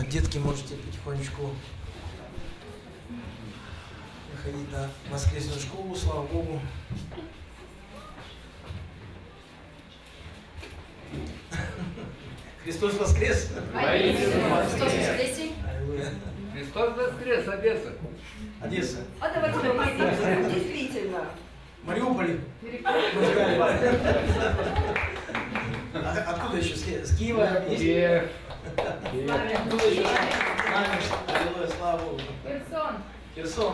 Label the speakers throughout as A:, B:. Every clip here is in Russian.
A: Детки, можете потихонечку ходить на воскресную школу, слава Богу. Христос воскрес!
B: Христос воскресе!
C: Христос воскрес, Одесса!
A: Одесса.
B: А давайте поговорим. Действительно.
A: Мариуполь. Откуда еще? С Киева?
C: Киев.
A: Откуда еще? Аллилуйя, слава Богу.
B: Херсон.
A: Херсон.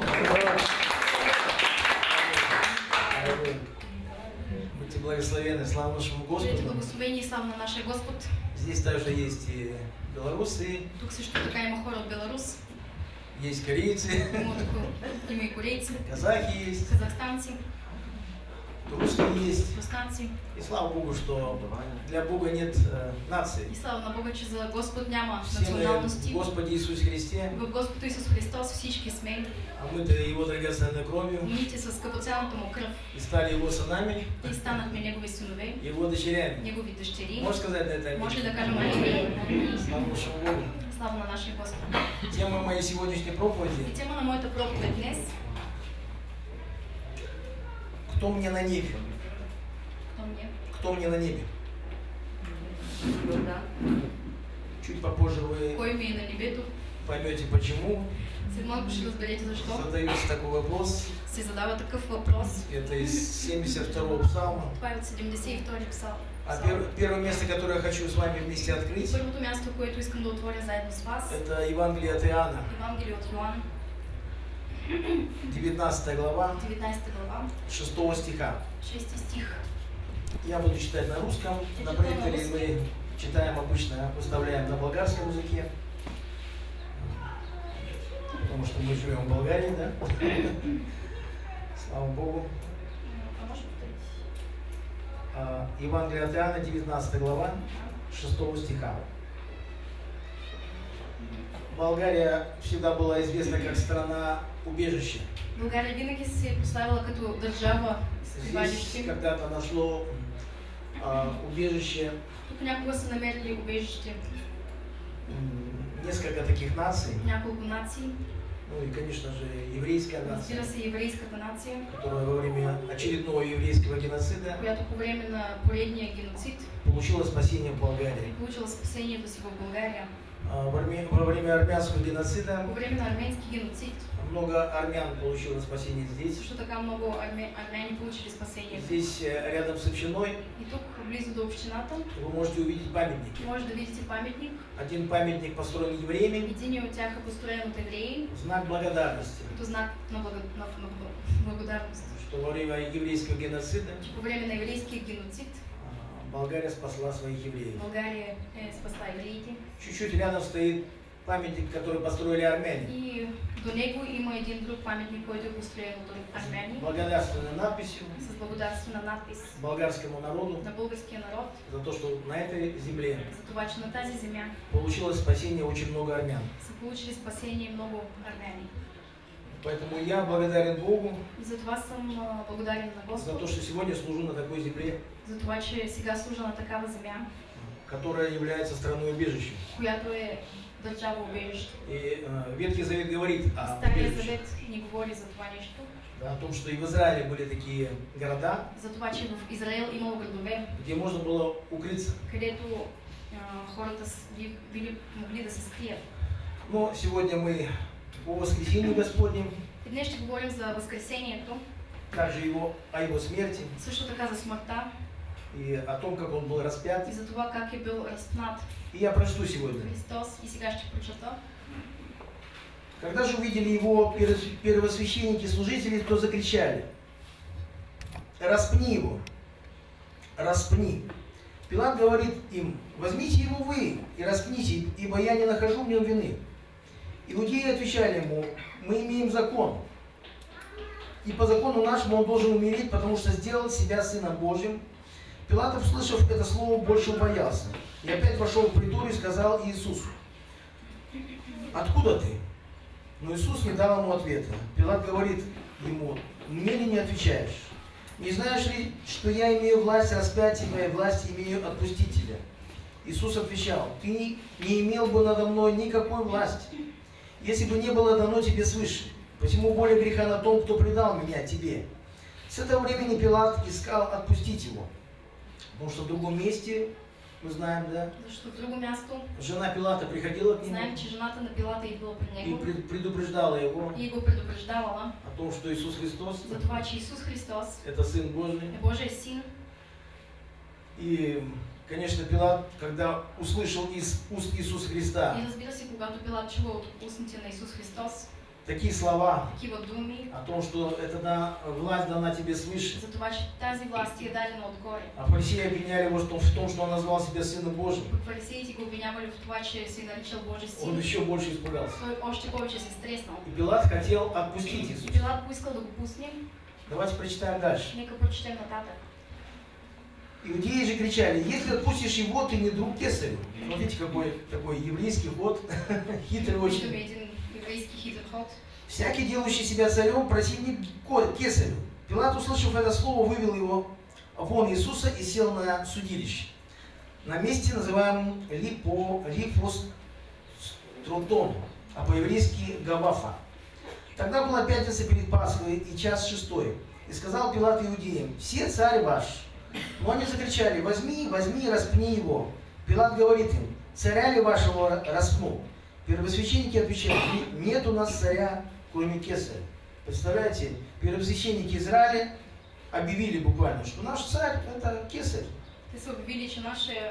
A: Будьте благословенны, слава нашему
B: Бъдете
A: Господу.
B: благословени и слава на нашия Господ.
A: Здесь также есть и белорусы,
B: Тук също така има хора от Беларус,
A: есть корейцы,
B: има и корейци,
A: казахи есть,
B: казахстанци,
A: русские есть.
B: руснаци.
A: И слава Богу, что для Бога нет нации.
B: И слава на Бога, че за Господ няма
A: Все мы
B: националности.
A: в Господе Иисусе Христе,
B: В Господ Исус Христос всички сме,
A: а мы-то Его драгоценной кровью,
B: умните с скъпоценната му кръв
A: и стали Его сынами,
B: и станахме Негови синове,
A: Его дочерями.
B: Негови дъщери.
A: Можешь сказать на это?
B: Може ли да кажем амин?
A: Слава нашему Богу.
B: Слава на нашия Господ.
A: Тема моей сегодняшней
B: И
A: проповеди
B: тема на моята проповед днес:
A: «Кто мне на небе?»
B: кто мне?
A: Кто мне на небе?
B: Да.
A: Чуть попозже вы
B: Кой ми е на небето?
A: поймете почему.
B: След малко ще разберете защо
A: Задается такой вопрос.
B: се задава такъв въпрос.
A: Это из 72-го псалма.
B: Това е от 72-и псалм.
A: А первое место, которое я хочу с вами вместе открыть,
B: Първото място, което искам да отворя заедно с вас,
A: это Евангелие от Иоанна,
B: Евангелие от Йоан,
A: 19 глава,
B: 19 глава,
A: 6 стиха.
B: 6 стих.
A: Я буду читать на русском. На проекторе мы читаем обычно, выставляем на болгарском языке. Потому что мы живем в Болгарии, да? Слава Богу.
B: А можешь повторить?
A: Евангелие от Иоанна, 19 глава, 6 стиха. Болгария всегда была известна как страна убежища.
B: България винаги се е поставила като държава с
A: Здесь
B: убежище.
A: когда-то нашло убежище
B: Тук някога са намерили убежище
A: несколько таких наций.
B: няколко нации.
A: Ну и, конечно же, еврейская нация,
B: Разбира се, еврейската нация,
A: которая во время очередного еврейского геноцида
B: която по време на поредния геноцид
A: получила спасение в Болгарии.
B: получила спасението си в България.
A: Во время армянского геноцида
B: По време на арменски геноцид
A: много армян получило спасение здесь.
B: също така много армяни получили спасение.
A: Здесь, рядом с общиной,
B: И тук, близо до общината,
A: вы можете увидеть памятники.
B: може да видите паметник.
A: Один памятник построен евреями,
B: Един от тях е построен от евреи,
A: в знак благодарности,
B: като знак на благодарност.
A: что во время еврейского геноцида
B: Че по време на еврейския геноцид
A: Болгария спасла своих евреев.
B: България е спасла евреите.
A: Чуть-чуть рядом стоит памятник, который построили армяне.
B: И до него има един друг паметник, който е построен от армяни,
A: Благодарственной надписью
B: с благодарствена надпис
A: болгарскому народу
B: на българския народ,
A: за то, что на этой земле
B: за това, че на тази земя
A: получилось спасение очень много армян.
B: са получили спасение много армяни.
A: Поэтому я благодарен Богу
B: И за това съм благодарен на
A: за то,
B: Господ,
A: что сегодня служу на такой земле,
B: за това, че сега служа на такава земя,
A: которая является страной убежища.
B: която е държава убежище.
A: И Ветхий Завет говорит о
B: Стария
A: убежище,
B: завет ни говори за това нещо,
A: да, о том, что и в Израиле были такие города,
B: за това, че в Израел имало градове,
A: где можно было укрыться.
B: където хората били могли да се скрият.
A: Но сегодня мы о воскресении Господнем,
B: И днес ще говорим за Възкресението,
A: также о Его смерти
B: също така за смъртта
A: и о том, как Он был распят.
B: и за това как е бил разпнат
A: И я прочту сегодня.
B: Христос. И сега ще прочета.
A: Когда же увидели Его первосвященники и служители, то закричали: «Распни Его! Распни!» Пилат говорит им: «Возьмите Его вы и распните, ибо я не нахожу в нем вины». Иудеи отвечали ему: «Мы имеем закон, и по закону нашему он должен умереть, потому что сделал себя Сыном Божьим». Пилат, услышав это слово, больше убоялся. И опять вошел в притор и сказал Иисусу: «Откуда ты?» Но Иисус не дал ему ответа. Пилат говорит ему: «Мне ли не отвечаешь? Не знаешь ли, что я имею власть распять тебя и власть имею отпустить тебя?» Иисус отвечал: ты не имел бы надо мной никакой власти, если бы не было дано тебе свыше. Посему более греха на том, кто предал меня тебе. С этого времени Пилат искал отпустить его, потому что в другом месте, мы знаем, да,
B: Защото в друго място
A: жена Пилата приходила к нему
B: знаем, че жената на Пилата идвала при
A: и
B: него
A: предупреждала его
B: и го предупреждавала
A: о том, что Иисус Христос
B: за това, че Исус Христос
A: это Сын Божий.
B: е Божий син.
A: И, конечно, Пилат, когда услышал из уст Иисуса Христа
B: И разбира се, когато Пилат чува от устните на Исус Христос
A: такие слова
B: такива думи,
A: о том, что эта власть дана тебе свыше,
B: за това, че тази власт ти е дадена отгоре.
A: а фарисеи обвиняли его в том, что он назвал себя Сыном Божьим,
B: Пък фарисеите го обвинявали в това, че се наричал Божий
A: он
B: син.
A: еще больше испугался.
B: Той още повече се стреснал.
A: И Пилат хотел отпустить
B: И
A: Иисуса.
B: Пилат поискал да го пусне.
A: Давайте прочитаем дальше.
B: Нека прочетем нататък.
A: Иудеи же кричали: если отпустишь его, ты не друг кесарю. Смотрите, какой такой еврейский ход, хитрый очень.
B: Виждаме един еврейски хитър ход.
A: Всякий, делающий себя царем, противник кесарю. Пилат, услышав это слово, вывел его вон Иисуса и сел на судилище, на месте, называемом Липостротон, а по-еврейски Гавафа. Тогда была пятница перед Пасхой и час 6. И сказал Пилат иудеям: все царь ваш. Но они закричали: возьми, возьми и распни его. Пилат говорит им: царя ли вашего распну? Первосвященники отвечают: нет у нас царя, кроме кесаря. Представляете, первосвященники Израиля объявили буквально, что наш царь это кесарь.
B: Те са обявили, че нашия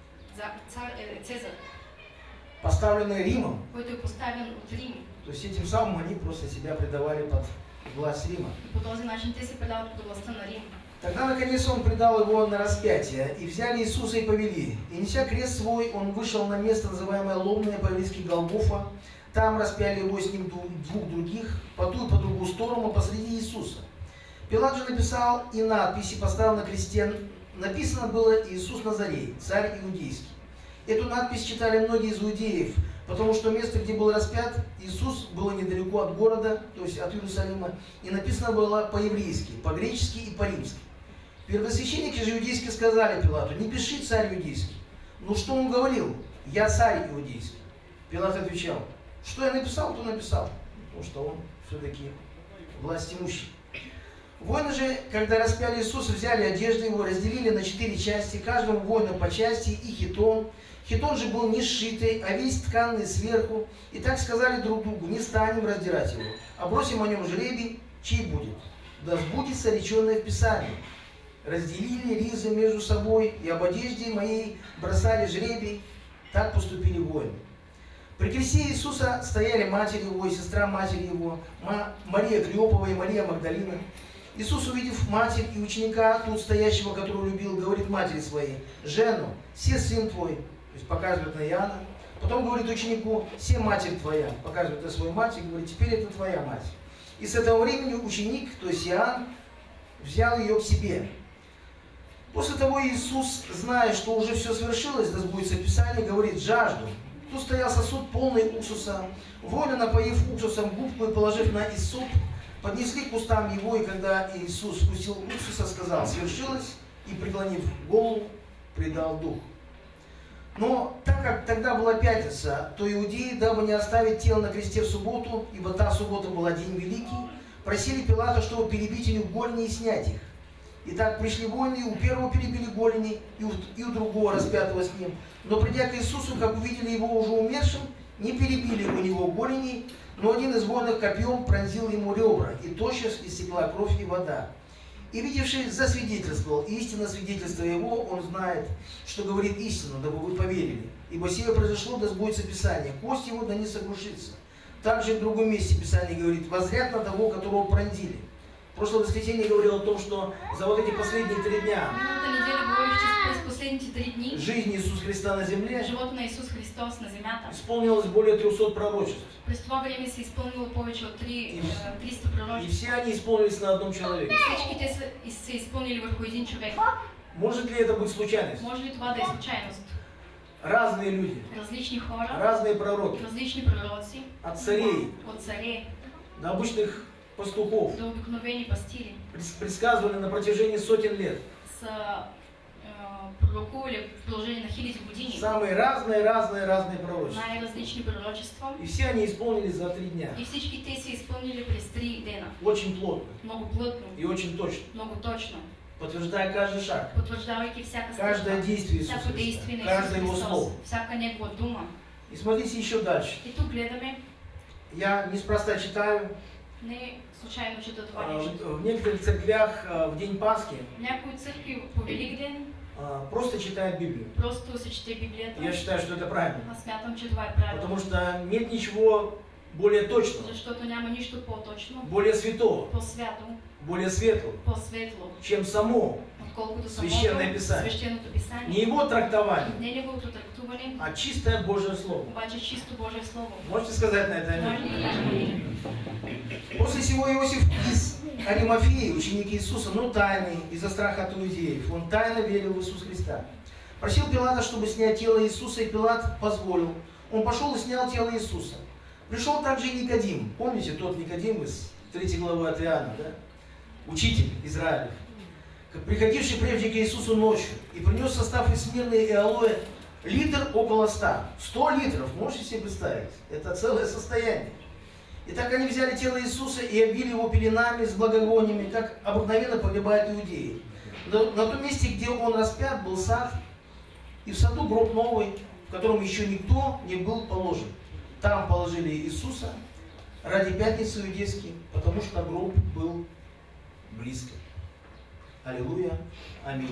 B: цар е Цезар,
A: Поставленный Римом.
B: който е поставен от Рим.
A: То есть этим самым они просто себя предавали под власть Рима.
B: И по този начин те се предават под властта на Рим.
A: Тогда, наконец, он предал его на распятие, и взяли Иисуса и повели. И, неся крест свой, он вышел на место, называемое Лобное, по-еврейски Голгофа. Там распяли его с ним двух других, по ту и по другую сторону, посреди Иисуса. Пилат же написал и надпись, и поставил на кресте. Написано было: Иисус Назарей, царь иудейский. Эту надпись читали многие из иудеев, потому что место, где был распят Иисус, было недалеко от города, то есть от Иерусалима, и написано было по-еврейски, по-гречески и по-римски. Первосвященники же иудейские сказали Пилату: не пиши царь иудейский. Ну что он говорил? Я царь иудейский. Пилат отвечал: что я написал, то написал, потому что он все-таки властимущий. Воины же, когда распяли Иисуса, взяли одежды его, разделили на 4 части, каждому воину по части и хитон. Хитон же был не сшитый, а весь тканный сверху. И так сказали друг другу: не станем раздирать его, а бросим о нем жребий, чей будет. Да сбудется реченное в Писании. Разделили ризы между собой, и об одежде моей бросали жребий. Так поступили воины. При кресте Иисуса стояли матерь его и сестра матери его, Мария Клеопова и Мария Магдалина. Иисус, увидев матерь и ученика, тут стоящего, которого любил, говорит матери своей: «Жену, се сын твой», то есть показывает на Иоанна. Потом говорит ученику: «Се матерь твоя», показывает на свою мать и говорит: «Теперь это твоя мать». И с этого времени ученик, то есть Иоанн, взял ее к себе. После того Иисус, зная, что уже все свершилось, да сбудется Писание, говорит: «Жажду». Тут стоял сосуд полный уксуса. Воины, напоив уксусом губку и положив на иссоп, поднесли к устам его, и когда Иисус вкусил уксуса, сказал: «Свершилось», и, преклонив голову, предал дух. Но так как тогда была пятница, то иудеи, дабы не оставить тело на кресте в субботу, ибо та суббота была день великий, просили Пилата, чтобы перебить у них голени и снять их. Итак, пришли воины, и у первого перебили голени, и у другого распятого с ним. Но придя к Иисусу, как увидели его уже умершим, не перебили у него голени, но один из воинов копьем пронзил ему ребра, и тотчас истекла кровь и вода. И видевший засвидетельствовал, и истинно свидетельство его, он знает, что говорит истину, дабы вы поверили. Ибо сие произошло, да сбудется Писание, кость его да не сокрушится. Также в другом месте Писание говорит: возрят на того, которого пронзили. В прошлое воскресенье говорил о том, что за вот эти последние 3 дня
B: Миналата неделя говорих, че през последните 3 дни
A: жизни Иисуса Христа на земле
B: живота на Исус Христос на земята.
A: исполнилось более 300 пророчеств.
B: През това време се изпълнило повече от 300
A: И
B: пророчества.
A: все они исполнились на одном человеке.
B: Всички те се изпълнили върху един човек.
A: Может ли это быть случайность?
B: Може ли това да е случайност?
A: Разные люди,
B: Различни хора,
A: разные пророки,
B: различни пророци,
A: от царей
B: от царе
A: до обычных пастухов,
B: до обикновени пастири,
A: предсказывали на протяжении сотен лет
B: са пророкували в продължение на хиляди години
A: Самые разные пророчества.
B: най-различни пророчества.
A: И все они исполнились за 3 дня.
B: И всички те се изпълнили през 3 дена.
A: Очень плотно
B: Много плътно,
A: и очень точно.
B: много точно,
A: Подтверждая каждый шаг,
B: потвърждавайки всяка
A: каждое
B: стъпка,
A: действие Иисуса
B: всяко действие
A: Христа,
B: на Исус
A: каждое Его
B: Христос,
A: слово.
B: всяка Негова дума.
A: И смотрите еще дальше.
B: И тук гледаме,
A: Я неспроста читаю,
B: не случайно чета това нещо.
A: в некоторых церквях в день Пасхи
B: Някои църкви по Великден
A: просто читают Библию.
B: просто се чете Библията.
A: Я считаю, что это правильно.
B: Аз смятам, че това е правилно.
A: Потому что нет ничего более точного,
B: Защото няма нищо по-точно,
A: более святого,
B: по-свято,
A: более светлого,
B: по-светло,
A: чем само
B: отколкото
A: Свещеное Писание.
B: свещеното писание.
A: не его трактование,
B: Не неговото трактуване,
A: а чистое Божье Слово.
B: обаче чисто Божие Слово.
A: Можете сказать на это
B: Може
A: аминь?
B: ли да кажете?
A: После сего Иосиф из Аримафеи, ученик Иисуса, но тайный, из-за страха от иудеев, он тайно верил в Иисуса Христа. Просил Пилата, чтобы снять тело Иисуса, и Пилат позволил. Он пошел и снял тело Иисуса. Пришел также и Никодим. Помните тот Никодим из 3 главы от Иоанна, да? Учитель Израилев, приходивший прежде к Иисусу ночью, и принес состав из смирны и алоэ литр около 100. 100 литров, можете себе представить? Это целое состояние. И так они взяли тело Иисуса и обвили его пеленами с благовониями, как обыкновенно погибают иудеи. На том месте, где он распят, был сад, и в саду гроб новый, в котором еще никто не был положен. Там положили Иисуса ради пятницы иудейской, потому что гроб был близко. Аллилуйя. Аминь.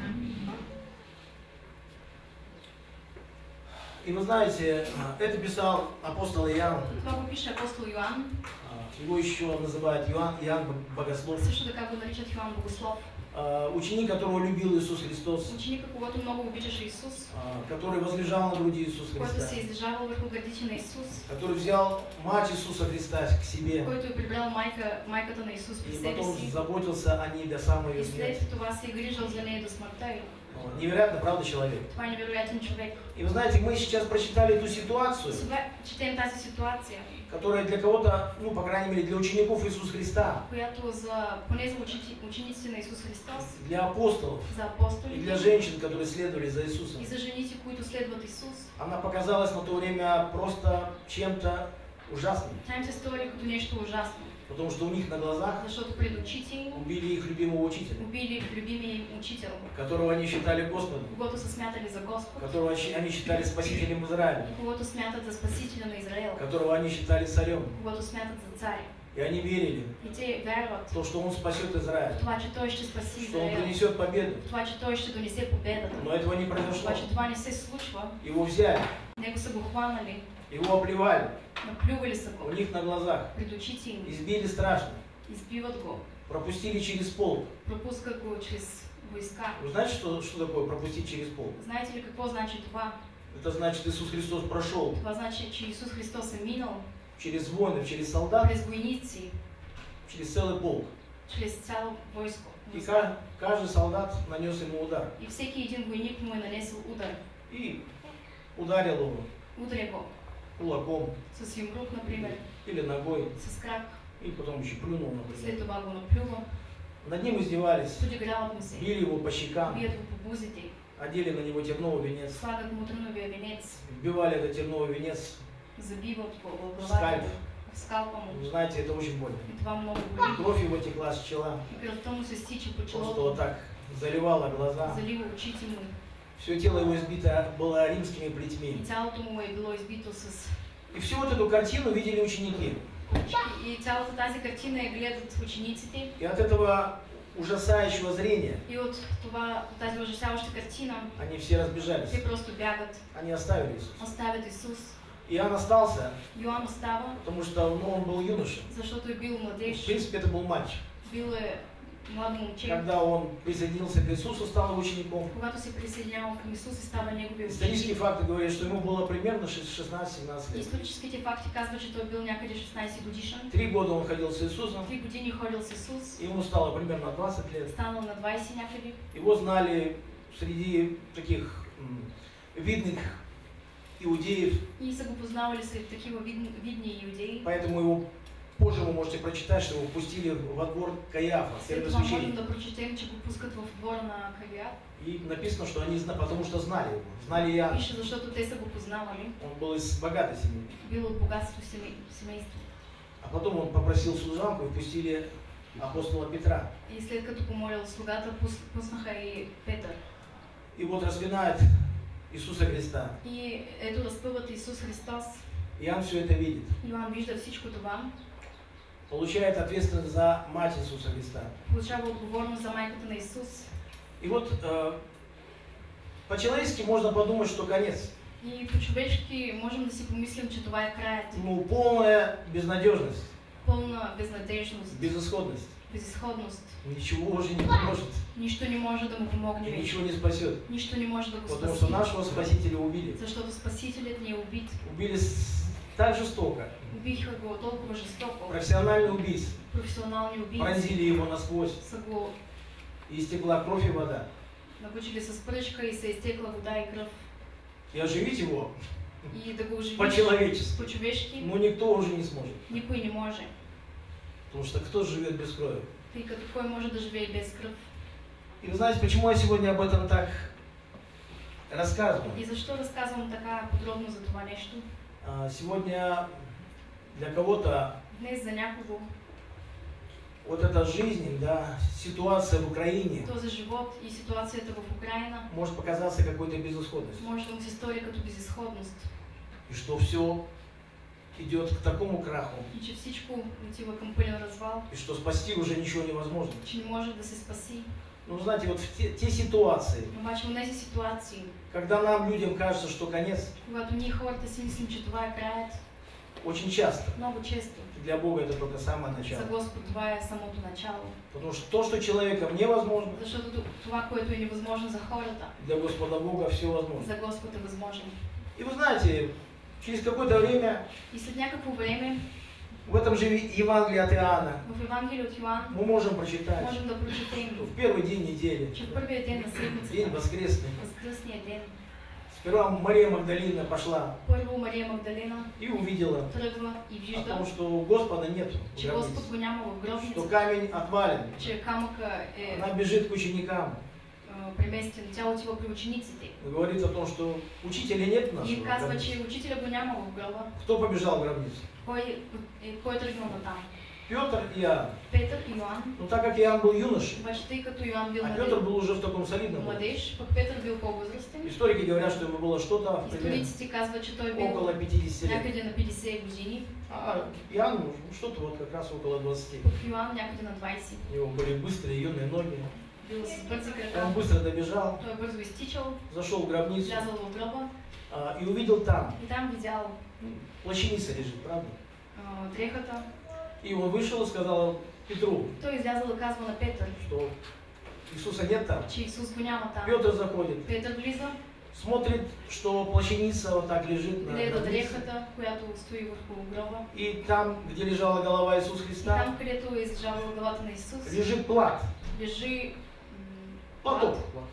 A: И вы знаете, это писал апостол Иоанн.
B: Това го пише апостол Йоан.
A: Его еще называют Иоанн Богослов.
B: Също така го наричат Йоан Богослов.
A: Ученик, которого любил Иисус Христос.
B: Ученика, когато много обичаше Исус.
A: Который возлежал на груди Иисуса
B: Който
A: Христа.
B: се излежавал върху гърдите на Исус.
A: Который взял мать Иисуса Христа к себе.
B: Който е прибрал майката на Исус при
A: И
B: себе
A: потом
B: си.
A: заботился о ней до самой
B: И
A: ее смерти.
B: след това се е грижал за нея до смъртта й.
A: Невероятно, правда, человек?
B: Това е невероятен човек.
A: И вы знаете, мы сейчас прочитали эту ситуацию,
B: Сега четем тази ситуация,
A: которая для кого-то, ну, по крайней мере, для учеников Иисуса Христа,
B: която поне за учениците на Исус Христос,
A: для апостолов
B: за
A: и
B: апостолите
A: для женщин, которые следовали за Иисусом,
B: и за жените, които следват Исус,
A: она показалась на то время просто чем-то ужасным.
B: тя им се стори като нещо ужасно,
A: Потому что у них на глазах
B: защото пред очите им
A: убили их любимого учителя,
B: убили любимия им учител,
A: которого они считали Господом,
B: когото са смятали за Господ,
A: которого они считали спасителем Израиля,
B: когото смятат за спасителя на Израел,
A: которого они считали царем.
B: когото смятат за царя.
A: И они верили
B: И те вярват
A: в то, что Он спасет Израиль,
B: в това, че той ще спаси
A: что Он
B: Израел,
A: принесет победу.
B: в това, че той ще донесе победата.
A: Но этого не произошло.
B: Обаче това не се случва.
A: Его взяли,
B: Него са го хванали,
A: его обливали
B: наплювали са
A: у
B: го
A: них на глазах,
B: пред очите им,
A: избили страшно,
B: избиват го,
A: пропустили через пол.
B: пропускат го чрез войска.
A: Вы знаете, что такое пропустить через пол?
B: Знаете ли какво значи това?
A: Это значит, Иисус Христос прошел
B: Това значи, че Исус Христос е минал
A: через воинов, через солдат,
B: през войници,
A: через целый полк.
B: чрез цяло войско.
A: И каждый солдат нанес ему удар.
B: И всеки един войник му е нанесъл удар.
A: И ударил его
B: Ударя го
A: кулаком
B: с юмрук, например,
A: или ногой,
B: с крак,
A: и потом еще плюнул, например.
B: след това го наплюва,
A: Над ним издевались,
B: подиграват му се,
A: били его по щекам,
B: бият го по бузите,
A: одели на него терновый венец,
B: слагат му тръновия венец,
A: вбивали этот терновый венец
B: забиват го в
A: в
B: главата
A: скальп.
B: му, в скалпа му.
A: Вы знаете, это очень больно.
B: И това много боли.
A: Кровь его текла с чела,
B: И кръвта му се стича по
A: просто вот
B: челото,
A: так заливала глаза.
B: залива очите му.
A: Все тело его избито было римскими
B: И
A: плетьми.
B: цялото му е било избито с...
A: И всю вот эту картину видели ученики.
B: И цялата тази картина я гледат учениците.
A: И от этого ужасающего зрения
B: И от тази ужасяваща картина,
A: они все разбежались.
B: те просто бягат,
A: Они оставили Иисуса.
B: оставят Исус.
A: Иоанн остался,
B: Йоан остава,
A: потому что он был юношей.
B: защото е бил
A: В
B: младеж,
A: принципе, это был мальчик.
B: бил е младо момче.
A: Когда он присоединился к Иисусу, стал учеником.
B: Когато се присъединява към Исус и става неговия
A: Исторические
B: ученик.
A: факты говорят, что ему было примерно 16-17 лет.
B: Историческите факти казват, че той бил някъде 16 годишен.
A: 3 года он ходил с Иисусом,
B: 3 години ходил с Исус,
A: ему стало примерно 20 лет.
B: станал на 20 някъде.
A: Его знали среди таких видных иудеев,
B: И са го познавали сред такива видни иудеи.
A: поэтому его Позже вы можете прочитать, что его пустили во двор Каиафа,
B: След това можем
A: первосвященника.
B: да прочетем, че го пускат в двора на Каиаф.
A: И написано, что они, потому что знали его, знали Иоанна.
B: Пише, защото те са го познавали.
A: Он был из богатой семьи.
B: Бил от богатство семейство.
A: А потом он попросил служанку и пустили апостола Петра.
B: И след като помолил слугата, пуснаха и Петър.
A: И вот распинает Иисуса Христа.
B: И ето разпъват Исус Христос.
A: Иоанн все это видит.
B: Йоан вижда всичко това.
A: Получает ответственность за мать Иисуса Христа.
B: Получава отговорност за майката на Исус.
A: И вот по-человечески можно подумать, что конец.
B: И по-човешки можем да си помислим, че това е краят.
A: Ну, полная безнадежность,
B: Пълна безнадежност,
A: безысходность.
B: безизходност.
A: Ничего уже не поможет.
B: Нищо не може да му
A: И
B: помогне.
A: ничего не спасет.
B: Нищо не може да го
A: Потому
B: спаси.
A: что нашего Спасителя убили.
B: Защото Спасителят ни е убит.
A: Убили так жестоко.
B: Убиха го толкова жестоко.
A: Профессиональный убийц.
B: Професионални убийци
A: Пронзили его насквозь.
B: са го
A: И истекла кровь и вода.
B: набучили с пръчка и се изтекла вода и кръв.
A: И оживить его
B: И да го оживиш
A: по-человечески,
B: по-човешки,
A: ну, никто уже не сможет.
B: никой не може.
A: Потому что кто живет без крови?
B: Тъй като кой може да живее без кръв?
A: И вы знаете, почему я сегодня об этом так рассказываю?
B: И защо разказвам така подробно за това нещо?
A: Сегодня для кого-то
B: Днес за някого
A: вот эта жизнь, да, ситуация в Украине
B: този живот и ситуацията в Украина
A: может показаться какой-то безысходностью.
B: може да му се стори като безизходност.
A: И что все идет к такому краху,
B: И че всичко отива към пълен развал,
A: и что спасти уже ничего невозможно.
B: че не може да се спаси.
A: Ну, знаете, вот в те ситуации,
B: Обаче в тези ситуации,
A: когда нам, людям, кажется, что конец,
B: когато ние хората си мислим, че това е краят,
A: очень часто
B: много често
A: для Бога это только самое
B: за
A: начало.
B: Господ това е самото начало.
A: Потому что то, что человеком невозможно,
B: Защото това, което е невъзможно за хората,
A: для Господа Бога все возможно.
B: за Господ е възможно.
A: И вы знаете, через какое-то время
B: И след някакво време
A: в этом же Евангелии от Иоанна
B: в Евангелие от Йоан
A: мы можем прочитать,
B: можем да прочетем,
A: что в первый день недели,
B: че в първия ден на
A: день
B: седмицата,
A: воскресный,
B: възкръсния ден,
A: сперва Мария Магдалина пошла
B: първо Мария Магдалина
A: и увидела
B: тръгва и
A: о
B: вижда,
A: том, что Господа нет в
B: че Господ
A: гробнице,
B: го няма в
A: что
B: гробницата,
A: камень отвален.
B: че камъка е
A: Она бежит к ученикам
B: преместен, тя отива при учениците.
A: и говорит о том, что учителя нет в
B: И
A: нашего
B: им казва,
A: гробнице.
B: че учителя го няма в гроба.
A: Кто побежал в гробницу?
B: Кой е тръгнал на там?
A: Петр и Иоанн.
B: Петър и Йоан.
A: Но так как Иоанн был юношей,
B: Обаче тъй като Йоан бил
A: а Петр был уже в таком солидном возрасте,
B: младеж, пък Петър бил по-възрастен.
A: историки говорят, что ему было что-то примерно
B: Историците казват, че той бил
A: около 50 лет.
B: някъде на 50 години,
A: А Иоанн что-то вот как раз около 20.
B: пък Йоан някъде на 20.
A: У него были быстрые юные ноги.
B: Бил с бързи
A: Он
B: крака.
A: быстро добежал,
B: Той бързо изтичал,
A: зашел в гробницу
B: влязал в гроба
A: и увидел там,
B: и там видял
A: плащаница лежит, правда?
B: дрехата.
A: И он вышел и сказал Петру,
B: Той излязал и казва на Петър,
A: что Иисуса нет там.
B: че Исус го няма там.
A: Петр заходит,
B: Петър влиза,
A: смотрит, что плащаница вот так лежит на
B: гледа
A: гробнице.
B: дрехата, която стои върху гроба.
A: И там, где лежала голова Иисуса
B: И
A: Христа,
B: там, където е излежала главата на Исус,
A: лежит плат,
B: лежи
A: платок,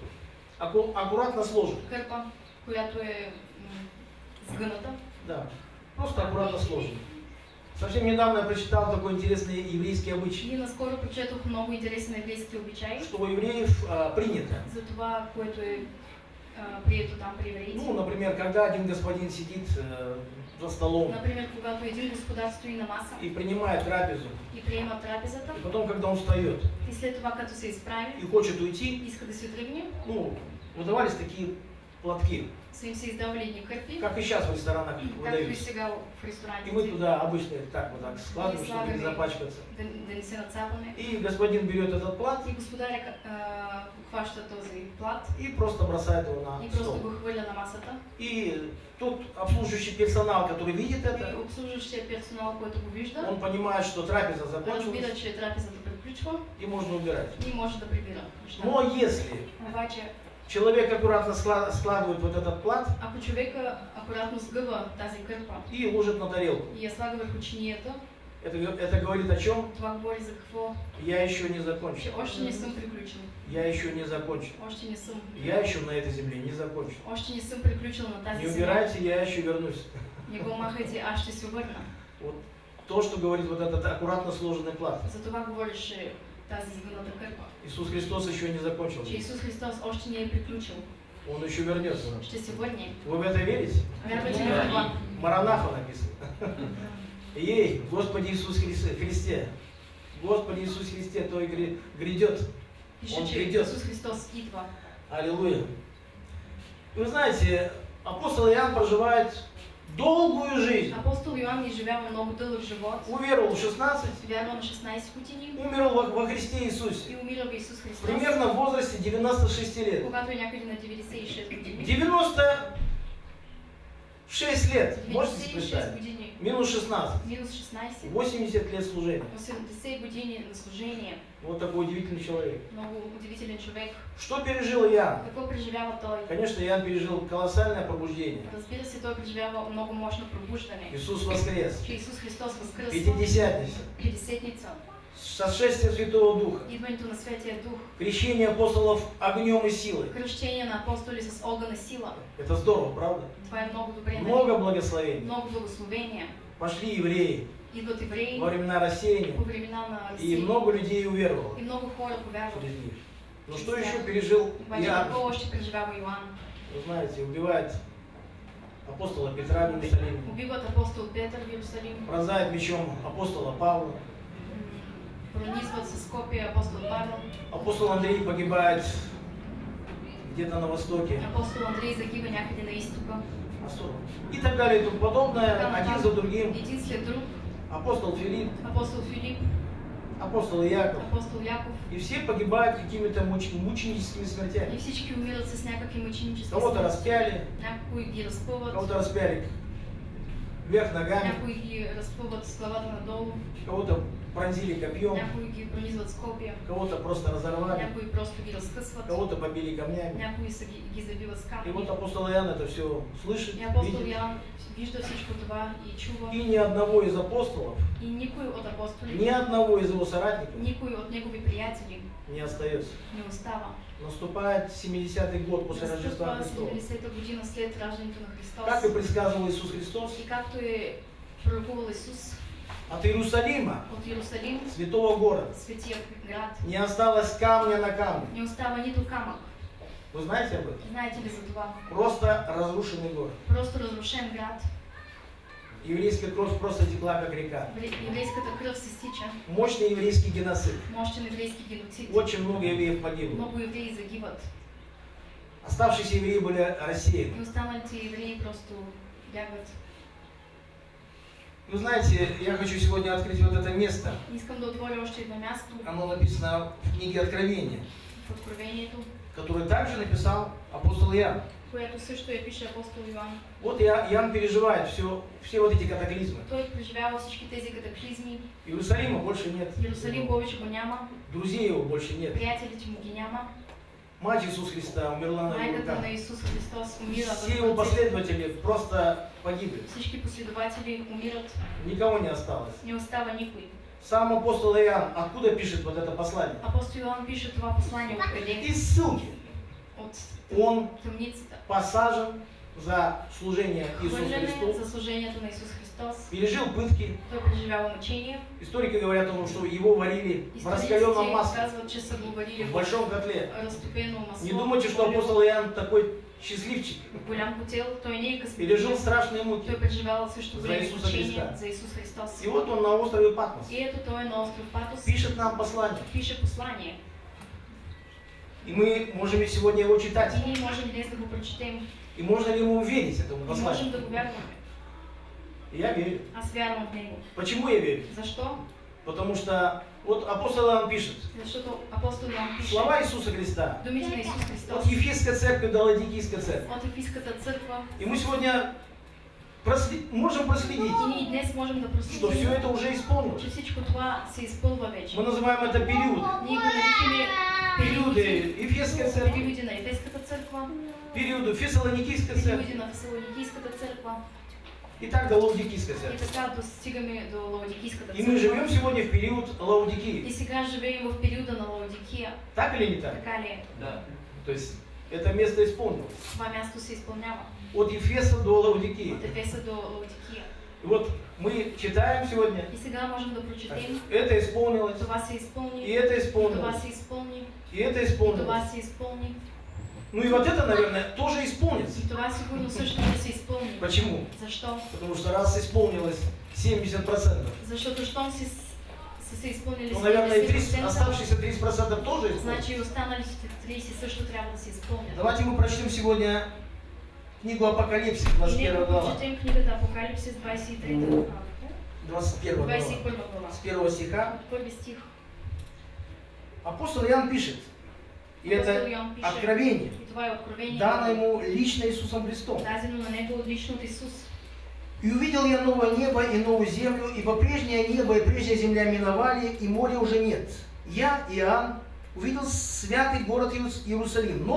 A: аккуратно сложен.
B: кърпа, която е сгъната.
A: Да, просто аккуратно сложен. Совсем недавно я прочитал такой интересный еврейский обычай,
B: Ние наскоро прочетох много интересен еврейски обичай
A: что у евреев принято.
B: за това, което е прието там при евреите.
A: Ну, например, когда один господин сидит за столом
B: Например, когато един господар стои на маса
A: и принимает трапезу,
B: и приема трапезата,
A: и потом, когда он встает
B: и след това, като се изправи,
A: и хочет уйти,
B: иска да се тръгне,
A: ну, выдавались такие платки,
B: са им се издавали едни кърпи,
A: как и сейчас в ресторанах
B: както и
A: выдаются.
B: сега в
A: И мы
B: ресторантите,
A: туда обычно так вот так складываем, чтобы не запачкаться.
B: да не се нацапаме.
A: И господин берет этот плат
B: И господаря хваща този плат
A: и просто бросает его
B: и
A: на
B: просто
A: стол.
B: го хвърля на масата.
A: И тот обслуживающий персонал, который видит
B: И
A: это,
B: обслужващия персонал, който го вижда,
A: он понимает, что трапеза
B: разбира,
A: закончилась
B: че трапезата приключва
A: и можно убирать.
B: и може да прибира нещата.
A: Но если
B: Обаче,
A: человек аккуратно складывает вот этот плат
B: ако човека акуратно сгъва тази кърпа
A: и ложит на тарелку,
B: и я слага върху чинията,
A: это говорит о чем?
B: това говори за какво?
A: Я еще не
B: Че
A: закончил.
B: още не съм приключил.
A: Я еще не закончил.
B: Още не съм.
A: Я еще на этой земле не закончил.
B: Още не съм приключил на тази
A: Не
B: земя.
A: убирайте, я еще вернусь.
B: Не го махайте, аз ще се върна.
A: Вот то, что говорит вот этот аккуратно сложенный плат.
B: За това говореше тази изгъната кърпа.
A: Иисус Христос еще не закончил.
B: Че Исус Христос още не е приключил.
A: Он еще вернется.
B: Ще се върне.
A: Вы в это верите?
B: Вярвате ли в това?
A: Маранафа написано. Ей, Господи Иисус Христе. Господи Иисус Христе, Той грядет.
B: Пише,
A: Он
B: че
A: грядет.
B: Исус Христос идва.
A: Аллилуйя. Вы знаете, апостол Иоанн проживает долгую жизнь.
B: Апостол Йоан изживява много дълъг живот.
A: Уверовал в 16,
B: Вярва на 16 години
A: умер во Христе Иисусе.
B: и умира в Исус Христос.
A: Примерно в возрасте 96 лет.
B: Когато е някъде на 96 години.
A: 96 лет. Можете себе
B: 96
A: представить?
B: години.
A: Минус 16.
B: Минус 16.
A: 80 лет служения.
B: 80 години на служение.
A: Вот такой удивительный человек.
B: Много удивителен човек.
A: Что пережил Иоанн?
B: Какво преживява той?
A: Конечно, Иоанн пережил колоссальное пробуждение.
B: Разбира се, той преживява много мощно пробуждане.
A: Иисус воскрес.
B: Че Исус Христос възкръсва.
A: Пятидесятница.
B: Пятидесетница.
A: Сошествие Святого Духа.
B: Идването на Светия Дух.
A: Крещение апостолов огнем и силой.
B: Кръщение на апостоли с огън и сила.
A: Это здорово, правда?
B: Това е много добре.
A: Много благословений.
B: Много благословения.
A: Пошли евреи
B: Идват евреи
A: во времена рассеяния.
B: по времена на
A: И
B: Русия.
A: много людей уверовало
B: И много хора повярват.
A: через них. Но что еще пережил
B: Обаче
A: Иоанн?
B: какво още преживява Йоан?
A: Вы знаете, убивает апостола Петра в Иерусалиме.
B: Убиват апостол Петър в Иерусалим.
A: Пронзает мечом апостола Павла.
B: Пронизват с копия апостол Павел.
A: Апостол Андрей погибает где-то на востоке.
B: Апостол Андрей загива някъде на изтока.
A: И так далее и тому подобное, один за другим.
B: Един след друг.
A: Апостол Филипп,
B: Апостол Филип,
A: апостол Иаков.
B: апостол Яков.
A: И все погибают какими-то мученическими
B: И
A: смертями.
B: всички умират с някакви мъченически
A: Кого-то
B: смърти.
A: распяли,
B: Някои ги разпъват,
A: кого-то распяли вверх ногами,
B: някои ги разпъват с главата надолу,
A: кого-то пронзили копьем,
B: някои ги пронизват с копия,
A: кого-то просто разорвали,
B: някои просто ги разкъсват,
A: кого-то побили камнями.
B: някои ги забиват с
A: И
B: камъни.
A: вот апостол Иоанн это все слышит,
B: И апостол
A: видит.
B: Йоан вижда всичко това и чува.
A: И ни одного из апостолов,
B: И никой от
A: ни
B: апостолите,
A: одного из его соратников
B: никой от негови приятели
A: не остается.
B: не остава.
A: Наступает 70-й год после Рождества
B: Настъпва
A: Христова.
B: 70-та година след раждането на Христос.
A: Как и предсказывал Иисус Христос,
B: И както е пророкувал Исус
A: от Иерусалима,
B: от Иерусалим,
A: святого города,
B: светия град,
A: не осталось камня на камне.
B: не остава нито камък.
A: Вы знаете об этом?
B: Знаете ли за това?
A: Просто разрушенный город.
B: Просто разрушен град.
A: Еврейская кровь просто текла как река.
B: Еврейската кръв се стича.
A: Мощный еврейский геноцид.
B: Мощен еврейски геноцид.
A: Очень много евреев погибло.
B: Много евреи загиват.
A: Оставшиеся евреи были рассеяны.
B: И останалите евреи просто бягат.
A: Вы знаете, я хочу сегодня открыть вот это место.
B: Искам да отворя още едно място
A: Оно написано в книге Откровения,
B: в Откровението,
A: которое также написал апостол Иоанн.
B: което също я пише апостол Йоан.
A: Вот Иоанн переживает все вот эти катаклизмы.
B: Той преживява всички тези катаклизми.
A: Иерусалима больше нет.
B: Иерусалим повече го няма.
A: Друзей его больше нет.
B: Приятелите му ги няма.
A: Мать Иисуса Христа умерла на его
B: Майката
A: руках.
B: на Исус Христос умира.
A: Все его последователи просто погибли.
B: Всички последователи умират.
A: Никого не осталось.
B: Не остава никой.
A: Сам апостол Иоанн откуда пишет вот это послание?
B: Апостол Йоан пише това послание откъде?
A: Из ссылки.
B: От
A: Он
B: тъмницата.
A: посажен за служение Иисусу
B: Хвърляне
A: Христу,
B: за служението на Исус Христос.
A: пережил пытки.
B: Той преживява мъчения.
A: Историки говорят о том, что его варили в раскаленном
B: Историците
A: масле,
B: казват, че са го варили
A: в
B: в
A: большом котле.
B: разтопено масло.
A: Не думайте, что апостол Иоанн такой счастливчик.
B: Голям котел, той не е късметлив.
A: Пережил страшные муки.
B: Той преживял също
A: За
B: големи
A: Исуса
B: мъчения
A: Христа.
B: за Исус Христос.
A: И вот он на острове Патмос
B: И ето той е на остров Патос.
A: пишет нам послание.
B: Пише послание.
A: И мы можем и сегодня его читать.
B: И ние можем днес да го прочетем.
A: И можно ли ему верить этому
B: И можем
A: посланию?
B: да го вярваме.
A: И я верю.
B: Аз вярвам в него.
A: Почему я верю?
B: Защо?
A: Потому что вот апостол Иоанн пишет.
B: Защото апостол Йоан пише
A: Слова Иисуса Христа.
B: думите на Исус Христос
A: От Ефесской церкви до Ладикийской церкви.
B: от Ефиската църква.
A: И мы сегодня можем проследить,
B: И ние днес можем да
A: что все
B: проследим,
A: это уже исполнилось.
B: че всичко това се изпълва вече.
A: Мы называем это периоды.
B: Ние го наричаме
A: Периоды Ефесской церкви,
B: периоди на Ефеската църква,
A: периоды Фессалоникийской церкви
B: периоди на Фесалоникийската църква
A: и так до Лаудикийской
B: и
A: церкви.
B: така достигаме до Лаудикийската
A: И мы живем
B: църква.
A: сегодня в период Лаудикии.
B: И сега живеем в периода на Лаудикия.
A: Так или не так?
B: Така ли е?
C: Да.
A: То есть это место исполнилось.
B: Това място се изпълнява.
A: От Ефеса до Лаудикии.
B: От Ефеса до Лаудикия.
A: И вот мы читаем сегодня,
B: И сега можем да прочетем.
A: это исполнилось,
B: Това се изпълни.
A: и это
B: И това
A: исполнилось,
B: се изпълни.
A: и это
B: И това
A: исполнилось.
B: се изпълни.
A: Ну и вот это, наверное, тоже исполнится.
B: И това сигурно също ще се изпълни.
A: Почему?
B: Защо?
A: Потому что раз исполнилось 70%,
B: Защото щом са се изпълнили
A: ну, наверное, и 30,
B: 70%,
A: оставшиеся 30% тоже исполнится.
B: значи и останалите 30 също трябва да се изпълнят.
A: Давайте мы прочтем сегодня книгу Апокалипсис,
B: И
A: 21
B: нека
A: глава.
B: прочетем книгата Апокалипсис, 23 глава.
A: 21 глава.
B: 21 глава.
A: С 1 стиха.
B: От първи стих.
A: Апостол Иоанн пишет, и
B: Апостол
A: это
B: Йоан пише,
A: откровение,
B: и това е откровение,
A: дано ему лично Иисусом Христом.
B: дадено на него лично от Исус.
A: «И увидел я новое небо и новую землю, ибо прежнее небо и прежняя земля миновали, и моря уже нет. Я, Иоанн, увидел святый город Иерусалим,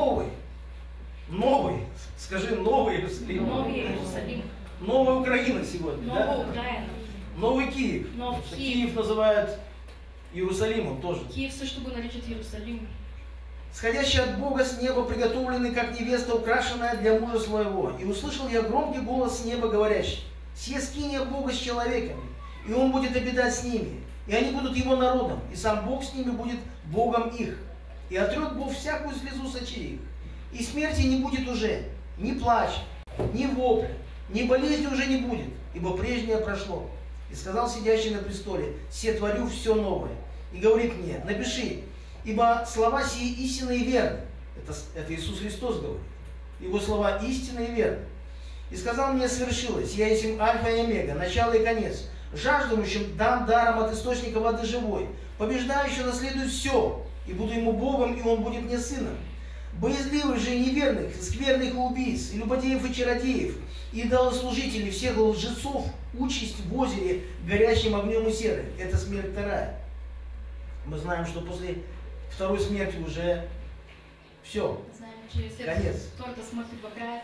A: новый, скажи, новый Иерусалим.
B: Новий Иерусалим.
A: Новая Украина сегодня,
B: Нова
A: да?
B: Украина.
A: Новый Киев.
B: Нов
A: Потому что
B: Киев.
A: Киев называют Иерусалимом тоже.
B: Киев също го наричат Иерусалим.
A: Сходящий от Бога с неба, приготовленный, как невеста, украшенная для мужа своего. И услышал я громкий голос с неба, говорящий: «Сие скиния Бога с человеками, и Он будет обитать с ними, и они будут Его народом, и сам Бог с ними будет Богом их. И отрет Бог всякую слезу с очей их. И смерти не будет уже, ни плача, ни вопля, ни болезни уже не будет, ибо прежнее прошло. И сказал сидящий на престоле: се творю все новое. И говорит мне: напиши, ибо слова сии истинны и верны». Это Иисус Христос говорит. Его слова истинны и верны. И сказал мне: свершилось, я есть Альфа и Омега, начало и конец. Жаждущим дам даром от источника воды живой. Побеждающий наследует все, и буду ему Богом, и он будет мне сыном. Боязливых же и неверных, скверных и убийц, и любодеев и чародеев, и идолослужителей, всех лжецов, участь в озере, горящим огнем и серой. Это смерть вторая. Мы знаем, что после второй смерти уже все.
B: Знаем, че
A: Конец.
B: втората смърт идва края.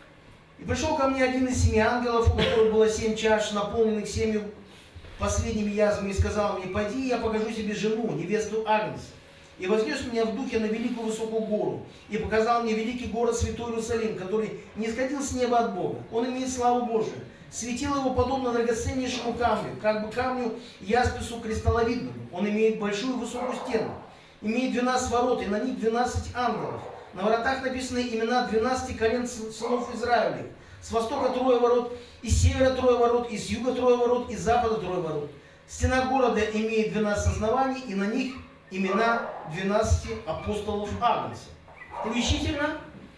A: И пришел ко мне один из 7 ангелов, у которых было 7 чаш, наполненных 7 последними язвами, и сказал мне: пойди, я покажу тебе жену, невесту Агнца. И вознес меня в духе на великую высокую гору, и показал мне великий город святой Иерусалим, который не сходил с неба от Бога. Он имеет славу Божию. Светило его подобно драгоценнейшему камню, как бы камню яспису кристалловидному. Он имеет большую высокую стену, имеет 12 ворот, и на них 12 ангелов. На воротах написаны имена 12 колен сынов Израилевых. С востока 3 ворот, и с севера 3 ворот, и с юга 3 ворот, и с запада 3 ворот. Стена города имеет 12 оснований, и на них имена 12 апостолов Агнца. Включительно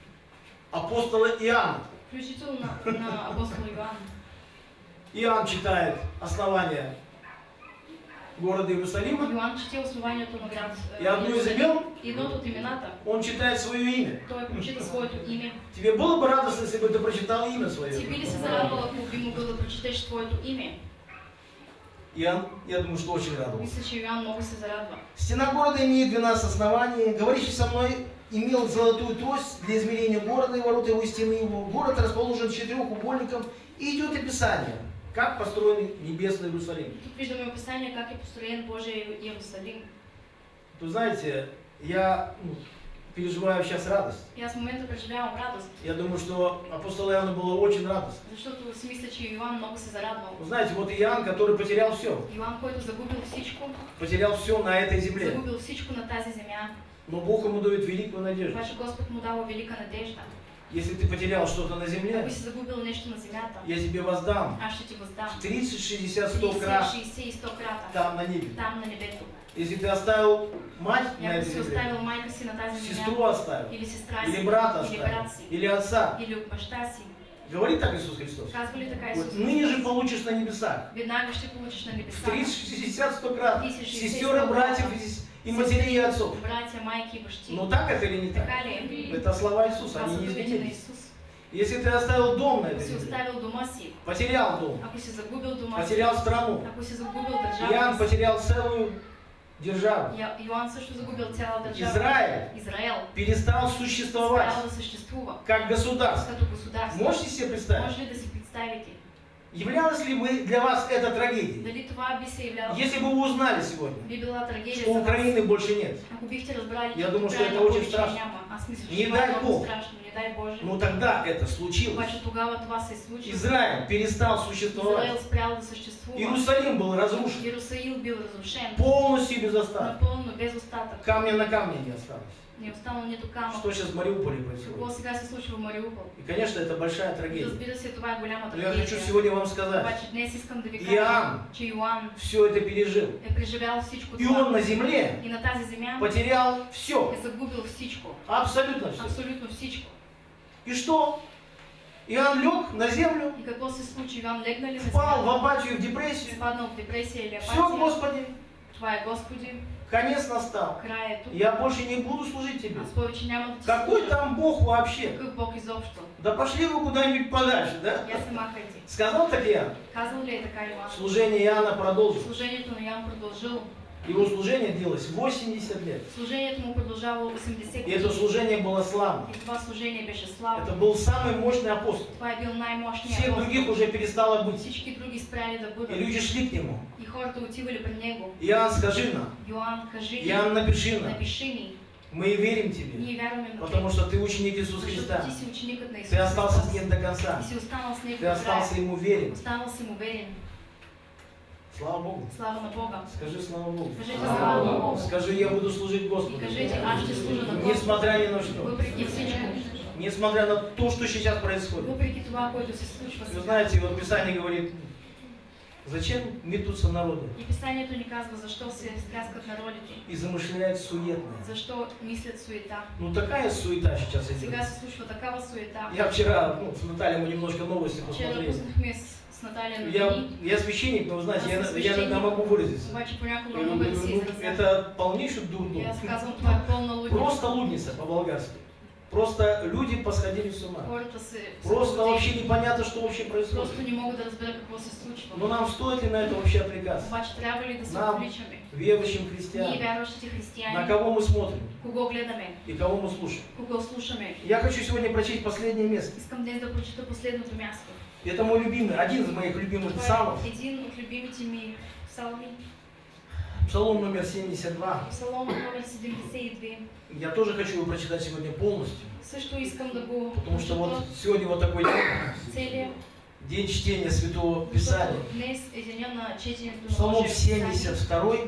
A: апостола Иоанна.
B: Включително на апостола Иоанна.
A: Иоанн читает основания города Иерусалима.
B: Йоанн чете основанието на град
A: И одно из имен,
B: едното от имената.
A: он читает свое имя.
B: Той прочита своето име.
A: Тебе было бы радостно, если бы ты прочитал имя
B: Ти
A: свое?
B: би ли се зарадвал, ако би могъл да прочетеш твоето име?
A: Иоанн, я думаю, что очень радовался.
B: Мисля, че Йоанн много се зарадва.
A: Стена города имеет 12 оснований. Говорящий со мной имел золотую трость для измерения города и ворот его, и стены его. Город расположен четырехугольником, и идет описание, как построен небесный Иерусалим.
B: Тук виждаме описание как е построен Божия Иерусалим.
A: Вы знаете, я переживаю сейчас радость.
B: И аз в момента преживявам радост,
A: Я думаю, что апостолу Иоанну было очень радостно.
B: защото си мисля, че Йоанн много се зарадвал.
A: Вы знаете, вот Иоанн, который потерял все.
B: Йоанн, който загубил всичко,
A: Потерял все на этой земле.
B: загубил всичко на тази земя.
A: Но Бог ему дает великую надежду.
B: Обаче Господ му дава велика надежда.
A: Если ты потерял что-то на земле,
B: Ако си загубил нещо на земята,
A: я тебе воздам
B: аз ще ти въздам.
A: 30, 60, 100
B: 30,
A: крат
B: 60 и 100 крата.
A: там на небе.
B: Там на небето.
A: Если ты оставил мать
B: И
A: на
B: ако
A: этой
B: си
A: земле,
B: оставил майка си на тази земя,
A: сестру оставил,
B: или сестра
A: или
B: си,
A: брата
B: или
A: оставил,
B: брат си,
A: или отца,
B: или баща си,
A: говорит так Иисус Христос.
B: казва ли така
A: Вот
B: Исус?
A: ныне же получишь на небесах
B: Веднага ще получиш на
A: в
B: небесата.
A: 30, 60, 100 крат
B: 30, 60,
A: сестер и братьев и матерей и отцов.
B: Братя, майки и бащи.
A: Но так это или не так?
B: Така ли е?
A: Это слова Иисуса,
B: Това
A: они
B: са
A: не
B: думите на
A: изменились.
B: Исус.
A: Если ты оставил дом на
B: Ако
A: этой
B: си
A: земле,
B: оставил дома си,
A: потерял дом,
B: ако си загубил дома си,
A: потерял страну,
B: ако си загубил
A: Иоанн
B: държавата си,
A: потерял целую державу,
B: Йоанн също загубил цяла държава.
A: Израиль
B: Израел
A: перестал существовать
B: спрял да съществува
A: как государство.
B: като государство.
A: Можете себе представить?
B: Може ли да си представите?
A: Являлось ли для вас это трагедией?
B: Дали това би се являло?
A: Если бы вы узнали сегодня,
B: Би била трагедия
A: что
B: за вас.
A: Украины больше нет,
B: Ако бихте разбрали,
A: я
B: че
A: думаю, что
B: Украина
A: это очень
B: повече
A: страшно.
B: няма. Аз мисля, че
A: Не
B: това е
A: дай
B: много
A: Бог.
B: страшно. Не дай Боже.
A: но тогда это случилось.
B: Обаче тогава това се случи.
A: Израиль перестал существовать.
B: Израил спрял да съществува.
A: Иерусалим был разрушен.
B: Иерусалим бил разрушен.
A: Полностью без остатка.
B: Напълно, без остатък.
A: Камня на камне не осталось.
B: Не останало нито камък.
A: Что сейчас в Мариуполе
B: Какво
A: происходит?
B: сега се случва в Мариупол?
A: И, конечно, это большая трагедия.
B: Разбира се, това е голяма
A: Но я
B: трагедия.
A: хочу сегодня вам сказать,
B: Обаче днес искам да ви
A: Иоанн
B: кажа, че Йоан
A: все это пережил.
B: е преживял всичко
A: И он
B: това.
A: на земле
B: И на тази земя
A: потерял все.
B: е загубил всичко.
A: Абсолютно все.
B: Абсолютно всичко.
A: И что? Иоанн лег на землю,
B: И какво се случи? Йоан легна ли на
A: впал в
B: земя?
A: апатию, в депрессию.
B: Спаднал в депресия или
A: Все,
B: апатия?
A: Господи,
B: Това е Господи.
A: конец настал.
B: Край е тук.
A: Я больше не буду служить тебе.
B: Аз повече няма да ти
A: Какой
B: служа.
A: там Бог вообще?
B: Какъв Бог изобщо?
A: Да пошли вы куда-нибудь подальше, да?
B: Я се махайте.
A: Сказал так Иоанн.
B: Казал ли е така Йоан?
A: Служение Иоанна продолжилось.
B: Служението на Йоан продължил.
A: Его служение длилось 80 лет.
B: Служението му продължавало 80
A: И это служение было славно.
B: И това служение беше славно.
A: Это был самый мощный апостол.
B: Това е бил най-мощният
A: Всех
B: апостол.
A: других уже перестало быть.
B: Всички други спряли да
A: И
B: бъдат.
A: люди шли к нему.
B: И хората отивали при него.
A: Иоанн, скажи нам.
B: Йоан, кажи ни,
A: Иоанн, напиши нам.
B: напиши ни.
A: Мы верим тебе.
B: Ние вярваме на
A: Потому
B: теб.
A: что ты ученик Иисуса
B: Защото
A: Христа.
B: ти си ученикът на Исус
A: Ты остался с
B: Христос.
A: ним до конца.
B: И си останал с него
A: Ты
B: до края.
A: остался ему верен.
B: Останал си му верен.
A: Слава Богу.
B: Слава на Бога.
A: Скажи слава Богу.
B: Кажете слава на Бога.
A: Скажи, я буду служить
B: И
A: Господу.
B: кажете, аз ще служа на Господа.
A: Несмотря ни на что.
B: Въпреки всичко.
A: Несмотря на то, что сейчас происходит.
B: Въпреки това, което се случва
A: Вы
B: сега.
A: знаете, вот Писание говорит, зачем метутся народы
B: И Писанието ни казва, защо се стряскат народите.
A: и замышляют суетное.
B: Защо мислят суета.
A: Ну такая суета сейчас идет.
B: Сега се случва такава суета.
A: Я вчера, с Натальей мы немножко новости
B: Вчера
A: посмотрели.
B: пуснахме с Наталья новини.
A: Я священник, но вы знаете,
B: Аз
A: я
B: съм свещеник.
A: иногда могу выразиться.
B: Обаче понякога
A: Я
B: мога да
A: говорю,
B: се
A: ну,
B: изразя.
A: это полнейший дурдом.
B: И аз казвам, това е пълна лудница.
A: Просто лудница по-болгарски. Просто люди посходили с ума.
B: Хората се
A: Просто
B: заблудили.
A: вообще непонятно, что вообще
B: Просто
A: происходит.
B: не могат да разберат какво се случва.
A: Но нам стоит ли на это вообще отвлекаться?
B: Обаче трябва ли да се
A: Нам,
B: отвличаме?
A: верующим
B: Ние,
A: христианам,
B: вярващите
A: на
B: християни,
A: кого мы смотрим
B: кого гледаме,
A: и кого мы слушаем.
B: кого слушаме.
A: Я хочу сегодня прочесть последнее место.
B: Искам днес да прочита последното място.
A: Это мой любимый, один из моих любимых
B: Това
A: псалмов.
B: е един от любимите ми псалми.
A: Псалом номер 72.
B: Псалом номер 72.
A: Я тоже хочу его прочитать сегодня полностью.
B: Също искам да го
A: Потому что
B: прочита
A: вот сегодня вот такой
B: целия.
A: день чтения Святого Писания.
B: Защото днес е деня на четенето на
A: Псалом
B: Божие Писание.
A: 72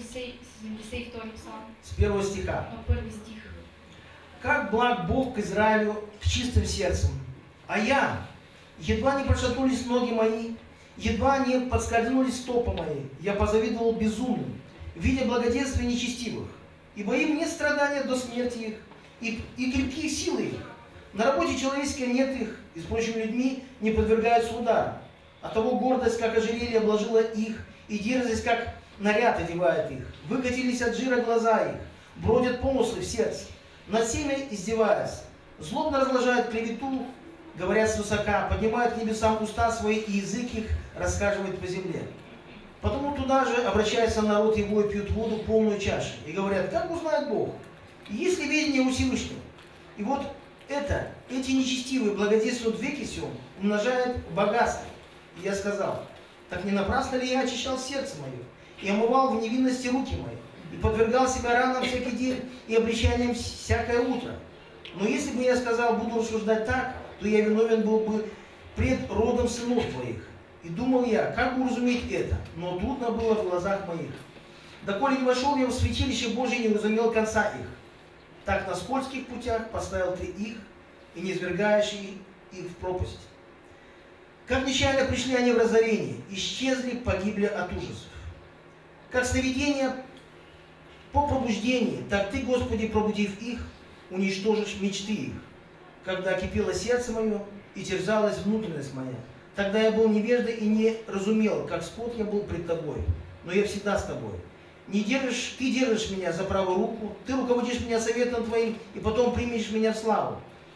B: 72 псалм,
A: с первого стиха.
B: на първи стих.
A: Как благ Бог к Израилю с чистым сердцем, а я, едва не пошатнулись ноги мои, едва не подскользнулись стопы мои, я позавидовал безумным, видя благоденствие нечестивых, ибо им нет страдания до смерти их, и крепкие силы их. На работе человеческой нет их, и с прочими людьми не подвергаются удару. Оттого гордость, как ожерелье, обложила их, и дерзость, как наряд одевает их. Выкатились от жира глаза их, бродят помыслы в сердце, над всеми издеваясь. Злобно разложают клевету, говорят свысока, поднимают к небесам уста свои, и язык их рассказывает по земле. Потому туда же обращается народ его и пьют воду полную чашу. И говорят, как узнает Бог? И есть ли видение у Всевышнего? И вот эти нечестивые благодействуют в веке сем, умножают богатство. И я сказал, так не напрасно ли я очищал сердце мое, и омывал в невинности руки мои, и подвергал себя ранам всякий день, и обличаниям всякое утро? Но если бы я сказал, буду рассуждать так, то я виновен был бы пред родом сынов твоих. И думал я, как бы уразуметь это, но трудно было в глазах моих. Доколе не вошел я в святилище Божие, не уразумел конца их. Так на скользких путях поставил ты их, и не извергаешь их в пропасть. Как нечаянно пришли они в разорение, исчезли, погибли от ужасов. Как сновидение по пробуждении, так ты, Господи, пробудив их, уничтожишь мечты их. Когда кипело сердце мое и терзалась внутренность моя, тогда я был невеждой и не разумел, как скот я был пред тобой, но я всегда с тобой. Ты держишь меня за правую руку, ты руководишь меня советом твоим, и потом примешь меня в славу.